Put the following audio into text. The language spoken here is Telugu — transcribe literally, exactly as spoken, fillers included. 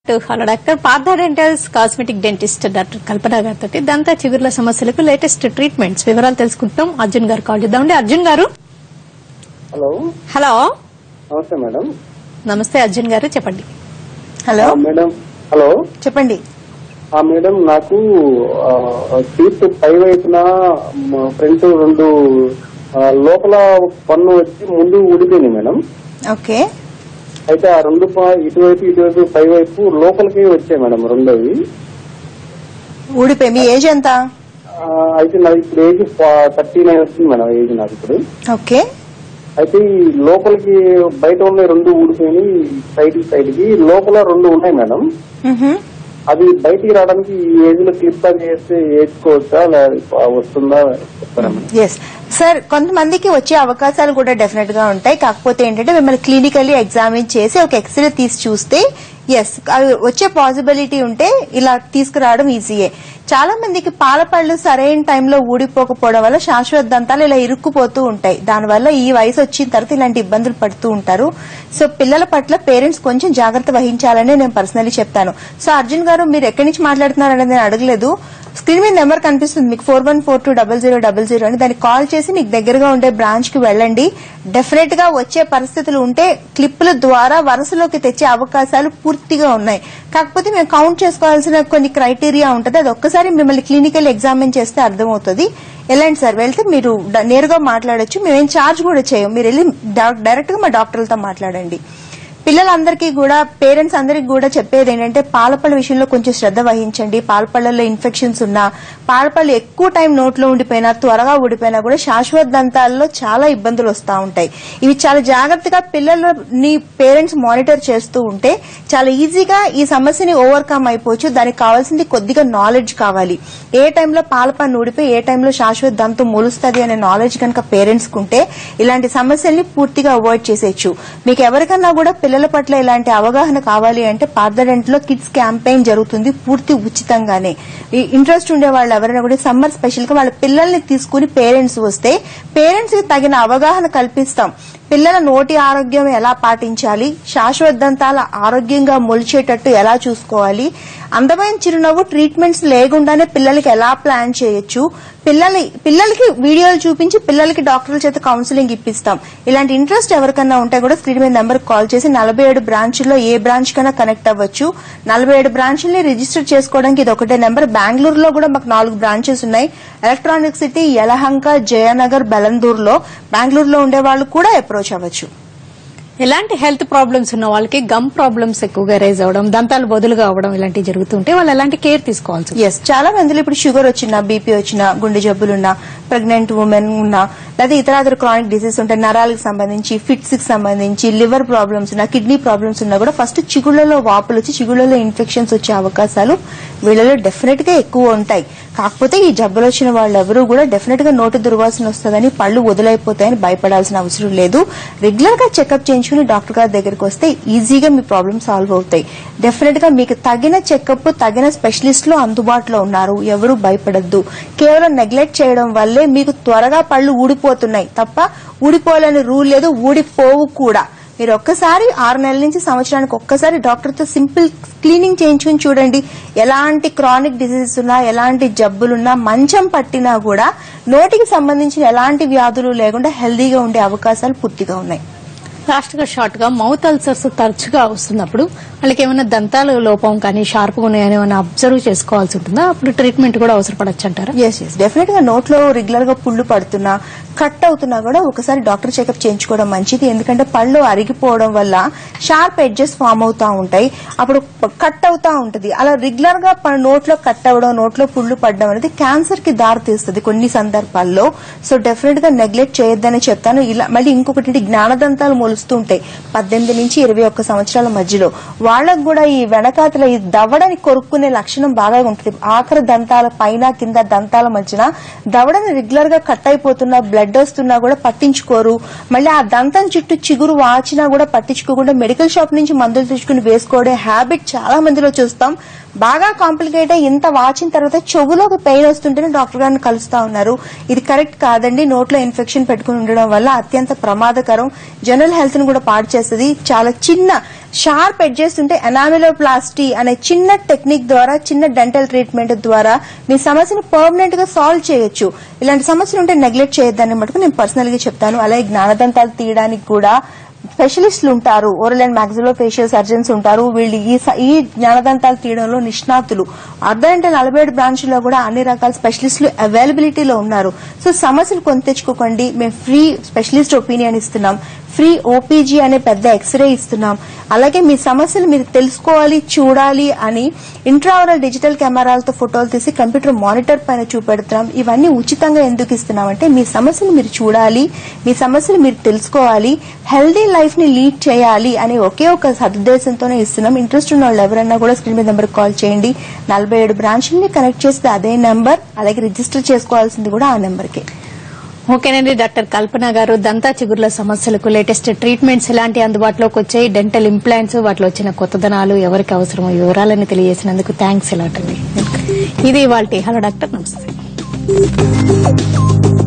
Hello doctor Partha dentals cosmetic dentist doctor Kalpana గారితో దంతా చిగుర్ల సమస్యలకు లేటెస్ట్ ట్రీట్మెంట్స్ వివరాలు తెలుసుకుంటాం. అర్జున్ గారు కాల్ చేద్దామండి. అర్జున్ గారు హలో హలో నమస్తే మేడం. నమస్తే అర్జున్ గారు, చెప్పండి. Hello madam. హలో చెప్పండి. మేడం, నాకు టీత్ పై వైపున ఫ్రంట్ రెండు లోపల పన్ను వచ్చి ముందు ఊడిపోయింది మేడం. ఓకే. అయితే ఆ రెండు ఇటువైపు ఇటువైపు పై వైపు లోపలికి వచ్చాయి మేడం రెండోవి ఊడిపోయి. మీ ఏజ్ ఎంత? అయితే నాకు ఇప్పుడు ఏజ్ థర్టీ నైన్ వస్తుంది మేడం ఏజ్ నాకు ఇప్పుడు. ఓకే. అయితే ఈ లోపలికి బయట ఉన్నాయి రెండు ఊడిపోయి సైడ్ సైడ్ కి లోపల రెండు ఉన్నాయి మేడం. అది బయటికి రావడానికి ఈ ఏజ్ లో క్లిప్ చేస్తే వేసుకోవచ్చా వస్తుందా చెప్తారా? ఎస్ సార్, కొంతమందికి వచ్చే అవకాశాలు కూడా డెఫినెట్ గా ఉంటాయి. కాకపోతే ఏంటంటే మిమ్మల్ని క్లినికల్లీ ఎగ్జామిన్ చేసి ఒక ఎక్స్రే తీసి చూస్తే ఎస్ అవి వచ్చే పాసిబిలిటీ ఉంటే ఇలా తీసుకురావడం ఈజీయే. చాలా మందికి పాల పళ్ళు సరైన టైంలో ఊడిపోకపోవడం వల్ల శాశ్వత దంతాలు ఇలా ఇరుక్కుపోతూ ఉంటాయి. దానివల్ల ఈ వయసు వచ్చిన తర్వాత ఇలాంటి ఇబ్బందులు పడుతూ ఉంటారు. సో పిల్లల పట్ల పేరెంట్స్ కొంచెం జాగ్రత్త వహించాలని నేను పర్సనలీ చెప్తాను. సో అర్జున్ గారు, మీరు ఎక్కడి నుంచి మాట్లాడుతున్నారనేది నేను అడగలేదు. స్క్రీన్ మీద నెంబర్ కనిపిస్తుంది మీకు, four one four two double zero double zero అని. దానికి కాల్ చేసి మీకు దగ్గరగా ఉండే బ్రాంచ్ కి వెళ్ళండి. డెఫినెట్ గా వచ్చే పరిస్థితులు ఉంటే క్లిప్పుల ద్వారా వరుసలోకి తెచ్చే అవకాశాలు పూర్తిగా ఉన్నాయి. కాకపోతే మేము కౌంట్ చేసుకోవాల్సిన కొన్ని క్రైటీరియా ఉంటుంది. అది ఒక్కసారి మిమ్మల్ని క్లినికల్ ఎగ్జామిన్ చేస్తే అర్థమవుతుంది. వెళ్ళండి సార్, వెళ్తే మీరు నేరుగా మాట్లాడొచ్చు. మేమేం ఛార్జ్ కూడా చేయం. మీరు వెళ్ళి డైరెక్ట్ గా మా డాక్టర్లతో మాట్లాడండి. పిల్లలందరికీ కూడా, పేరెంట్స్ అందరికీ కూడా చెప్పేది ఏంటంటే పాలపళ్ళ విషయంలో కొంచెం శ్రద్ధ వహించండి. పాలపళ్లలో ఇన్ఫెక్షన్స్ ఉన్నా, పాలపళ్ళు ఎక్కువ టైం నోట్లో ఉండిపోయినా, త్వరగా ఊడిపోయినా కూడా శాశ్వత దంతాల్లో చాలా ఇబ్బందులు వస్తూ ఉంటాయి. ఇవి చాలా జాగ్రత్తగా పిల్లలని పేరెంట్స్ మానిటర్ చేస్తూ ఉంటే చాలా ఈజీగా ఈ సమస్యని ఓవర్కమ్ అయిపోవచ్చు. దానికి కావాల్సింది కొద్దిగా నాలెడ్జ్ కావాలి. ఏ టైంలో పాలపన్ను ఊడిపోయి ఏ టైంలో శాశ్వత దంతం మొలుస్తుంది అనే నాలెడ్జ్ కనుక పేరెంట్స్ కుంటే ఇలాంటి సమస్యల్ని పూర్తిగా అవాయిడ్ చేసేయచ్చు. మీకు ఎవరికన్నా కూడా పిల్లల పట్ల ఇలాంటి అవగాహన కావాలి అంటే పార్థ డెంటల్ లో కిడ్స్ క్యాంపెయిన్ జరుగుతుంది, పూర్తి ఉచితంగానే. ఇంట్రెస్ట్ ఉండే వాళ్ళు ఎవరైనా కూడా సమ్మర్ స్పెషల్ గా వాళ్ళ పిల్లల్ని తీసుకుని పేరెంట్స్ వస్తే పేరెంట్స్ కి తగిన అవగాహన కల్పిస్తాం. పిల్లల నోటి ఆరోగ్యం ఎలా పాటించాలి, శాశ్వత దంతాల ఆరోగ్యంగా మొలిచేటట్టు ఎలా చూసుకోవాలి, అందమైన చిరునవ్వు ట్రీట్మెంట్స్ లేకుండానే పిల్లలకి ఎలా ప్లాన్ చేయొచ్చు, పిల్లల్ని పిల్లలకి వీడియోలు చూపించి పిల్లలకి డాక్టర్ల చేత కౌన్సిలింగ్ ఇప్పిస్తాం. ఇలాంటి ఇంట్రెస్ట్ ఎవరికన్నా ఉంటే కూడా స్క్రీన్ మీద నెంబర్ కాల్ చేసి నలభై ఏడు బ్రాంచ్ల్లో ఏ బ్రాంచ్ కన్నా కనెక్ట్ అవ్వచ్చు. నలభై ఏడు బ్రాంచ్ల్ని రిజిస్టర్ చేసుకోవడానికి ఇది ఒకటే నెంబర్. బెంగళూరులో కూడా మాకు నాలుగు బ్రాంచెస్ ఉన్నాయి. ఎలక్ట్రానిక్ సిటీ, యలహంక, జయనగర్, బెలందూరులో. బెంగళూరులో ఉండే వాళ్ళు కూడా అప్రోచ్ అవ్వచ్చు. ఎలాంటి హెల్త్ ప్రాబ్లమ్స్ ఉన్న వాళ్ళకి గమ్ ప్రాబ్లమ్స్ ఎక్కువగా రైజ్ అవడం, దంతాలు బదులుగా అవడం ఇలాంటివి జరుగుతుంటే వాళ్ళు ఎలాంటి కేర్ తీసుకోవాల్సి? ఎస్, చాలా మందిలో ఇప్పుడు షుగర్ వచ్చినా, బీపీ వచ్చినా, గుండె జబ్బులున్నా, ప్రెగ్నెంట్ ఉమెన్ ఉన్నా, లేదా ఇతర క్రానిక్ డిసీజ్ ఉంటే నరాలకు సంబంధించి, ఫిట్స్ కి సంబంధించి, లివర్ ప్రాబ్లమ్స్ ఉన్నా, కిడ్నీ ప్రాబ్లమ్స్ ఉన్నా కూడా ఫస్ట్ చిగుళ్లలో వాపులు వచ్చి చిగుళ్లలో ఇన్ఫెక్షన్స్ వచ్చే అవకాశాలు వీళ్ళలో డెఫినెట్ గా ఎక్కువ ఉంటాయి. కాకపోతే ఈ జబ్బులు వచ్చిన వాళ్ళెవరూ కూడా డెఫినెట్ గా నోటి దుర్వాసన వస్తుందని, పళ్ళు వదిలైపోతాయని భయపడాల్సిన అవసరం లేదు. రెగ్యులర్ గా చెకప్ చేయించుకుని డాక్టర్ గారి దగ్గరికి వస్తే ఈజీగా మీ ప్రాబ్లమ్ సాల్వ్ అవుతాయి. డెఫినెట్ గా మీకు తగిన చెకప్, తగిన స్పెషలిస్టులు అందుబాటులో ఉన్నారు. ఎవరూ భయపడద్దు. కేవలం నెగ్లెక్ట్ చేయడం వల్లే మీకు త్వరగా పళ్ళు ఊడిపోతున్నాయి తప్ప ఊడిపోవాలని రూల్ లేదు, ఊడిపోవు కూడా. మీరు ఒక్కసారి ఆరు నెలల నుంచి సంవత్సరానికి ఒక్కసారి డాక్టర్తో సింపుల్ క్లీనింగ్ చేయించుకుని చూడండి. ఎలాంటి క్రానిక్ డిసీజెస్ ఉన్నా, ఎలాంటి జబ్బులున్నా, మంచం పట్టినా కూడా నోటికి సంబంధించిన ఎలాంటి వ్యాధులు లేకుండా హెల్దీగా ఉండే అవకాశాలు పూర్తిగా ఉన్నాయి. లాస్ట్ గా షార్ట్ గా మౌత్ అల్సర్స్ తరచుగా వస్తున్నప్పుడు వాళ్ళకి ఏమైనా దంతాలు లోపం కానీ షార్ప్ గా ఉన్నాయని ఏమైనా అబ్జర్వ్ చేసుకోవాల్సి ఉంటుందా? అప్పుడు ట్రీట్మెంట్ కూడా అవసరపడచ్చు అంటారా? ఎస్ ఎస్ డెఫినెట్ గా నోట్లో రెగ్యులర్ గా పుళ్ళు పడుతున్నా, కట్ అవుతున్నా కూడా ఒకసారి డాక్టర్ చెకప్ చేయించుకోవడం మంచిది. ఎందుకంటే పళ్ళు అరిగిపోవడం వల్ల షార్ప్ ఎడ్జెస్ ఫామ్ అవుతా ఉంటాయి, అప్పుడు కట్ అవుతా ఉంటుంది. అలా రెగ్యులర్ గా నోట్లో కట్ అవ్వడం, నోట్లో పుళ్ళు పడడం అనేది క్యాన్సర్ కి దారి తీస్తుంది కొన్ని సందర్భాల్లో. సో డెఫినెట్ గా నెగ్లెక్ట్ చేయొద్దని చెప్తాను. ఇలా మళ్ళీ ఇంకొకటి జ్ఞానదంతాలు మొలుస్తూ ఉంటాయి పద్దెనిమిది నుంచి ఇరవై ఒక్క సంవత్సరాల మధ్యలో. వాళ్ళకు కూడా ఈ వెనకాతల ఈ దవడని కొరుక్కునే లక్షణం బాగా ఉంటుంది. ఆఖరి దంతాల పైన కింద దంతాల మధ్యన దవడని రెగ్యులర్ గా కట్ అయిపోతున్నా, బ్లడ్ వస్తున్నా కూడా పట్టించుకోరు. మళ్ళీ ఆ దంతం చుట్టూ చిగురు వాచినా కూడా పట్టించుకోకుండా మెడికల్ షాప్ నుంచి మందులు తెచ్చుకుని వేసుకోవడం హ్యాబిట్ చాలా మందిలో చూస్తాం. బాగా కాంప్లికేట్ అయ్యి ఇంత వాచిన తర్వాత చెవులోకి పెయిన్ వస్తుంటేనే డాక్టర్ గారిని కలుస్తా ఉన్నారు. ఇది కరెక్ట్ కాదండి. నోట్లో ఇన్ఫెక్షన్ పెట్టుకుని ఉండడం వల్ల అత్యంత ప్రమాదకరం, జనరల్ హెల్త్ ని కూడా పాడు చేస్తుంది. చాలా చిన్న షార్ప్ ఎడ్జెస్ ఉంటే ఎనామిలోప్లాస్టీ అనే చిన్న టెక్నిక్ ద్వారా, చిన్న డెంటల్ ట్రీట్మెంట్ ద్వారా మీ సమస్యను పర్మనెంట్ గా సాల్వ్ చేయొచ్చు. ఇలాంటి సమస్యలు ఉంటే నెగ్లెక్ట్ చేయొద్దని మటుకు నేను పర్సనల్ గా చెప్తాను. అలాగే జ్ఞానదంతాలు తీయడానికి కూడా స్పెషలిస్టులు ఉంటారు, ఓరల్ అండ్ మాక్సిలోఫేషియల్ సర్జన్స్ ఉంటారు. వీళ్ళు ఈ ఈ జ్ఞానదంతాలు తీయడంలో నిష్ణాతులు. అర్ధగంట నలభై ఏడు బ్రాంచ్లో కూడా అన్ని రకాల స్పెషలిస్టులు అవైలబిలిటీలో ఉన్నారు. సో సమస్యలు కొని తెచ్చుకోకండి. మేము ఫ్రీ స్పెషలిస్ట్ ఒపీనియన్ ఇస్తున్నాం, ఫ్రీ ఓపీజీ అనే పెద్ద ఎక్స్రే ఇస్తున్నాం. అలాగే మీ సమస్యలు మీరు తెలుసుకోవాలి, చూడాలి అని ఇంట్రావరల్ డిజిటల్ కెమెరాలతో ఫోటోలు తీసి కంప్యూటర్ మానిటర్ పైన చూపెడుతున్నాం. ఇవన్నీ ఉచితంగా ఎందుకు ఇస్తున్నామంటే మీ సమస్యలు మీరు చూడాలి, మీ సమస్యలు మీరు తెలుసుకోవాలి, హెల్దీ లైఫ్ ని లీడ్ చేయాలి అనే ఒకే ఒక సదుద్దేశంతోనే ఇస్తున్నాం. ఇంట్రెస్ట్ ఉన్న వాళ్ళు ఎవరైనా కూడా స్క్రీన్ మీద నెంబర్ కాల్ చేయండి. నలభై ఏడు బ్రాంచ్ని కనెక్ట్ చేస్తే అదే నెంబర్, అలాగే రిజిస్టర్ చేసుకోవాల్సింది కూడా ఆ నెంబర్కి. ఓకేనండి. డాక్టర్ కల్పన గారు, దంతా చిగుర్ల సమస్యలకు లేటెస్ట్ ట్రీట్మెంట్స్ ఎలాంటి అందుబాటులోకి వచ్చాయి, డెంటల్ ఇంప్లాంట్స్ వాటిలో వచ్చిన కొత్తదనాలు ఎవరికి అవసరమో వివరాలని తెలియజేసినందుకు థ్యాంక్స్ ఎలాంటి. ఇది ఇవాల్టి హలో డాక్టర్. నమస్తే.